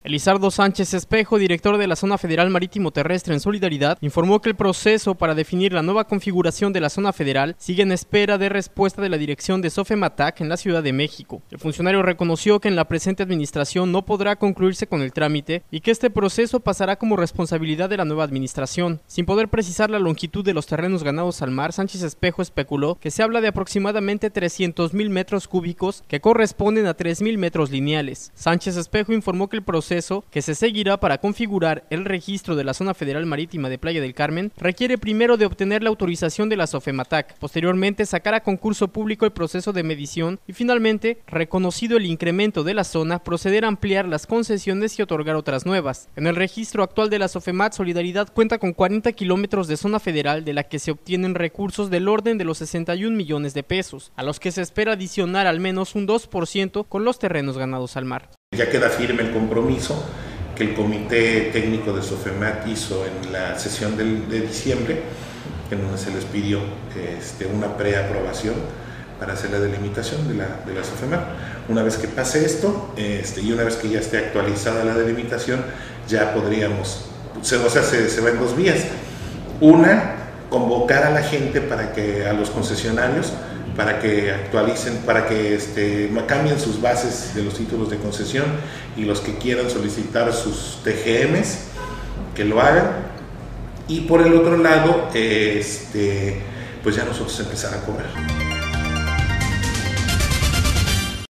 Elizardo Sánchez Espejo, director de la Zona Federal Marítimo Terrestre en Solidaridad, informó que el proceso para definir la nueva configuración de la zona federal sigue en espera de respuesta de la dirección de Sofematac en la Ciudad de México. El funcionario reconoció que en la presente administración no podrá concluirse con el trámite y que este proceso pasará como responsabilidad de la nueva administración. Sin poder precisar la longitud de los terrenos ganados al mar, Sánchez Espejo especuló que se habla de aproximadamente 300,000 metros cúbicos que corresponden a 3,000 metros lineales. Sánchez Espejo informó que el proceso que se seguirá para configurar el registro de la Zona Federal Marítima de Playa del Carmen requiere primero de obtener la autorización de la Sofematac, posteriormente sacar a concurso público el proceso de medición y finalmente, reconocido el incremento de la zona, proceder a ampliar las concesiones y otorgar otras nuevas. En el registro actual de la Sofemat, Solidaridad cuenta con 40 kilómetros de zona federal de la que se obtienen recursos del orden de los 61 millones de pesos, a los que se espera adicionar al menos un 2% con los terrenos ganados al mar. Ya queda firme el compromiso que el Comité Técnico de Sofemat hizo en la sesión de diciembre, en donde se les pidió una preaprobación para hacer la delimitación de la Sofemat. Una vez que pase esto y una vez que ya esté actualizada la delimitación, ya podríamos, se va en dos vías. Una, convocar a la gente a los concesionarios, para que actualicen, para que cambien sus bases de los títulos de concesión, y los que quieran solicitar sus TGMs, que lo hagan. Y por el otro lado, pues ya nosotros empezar a cobrar.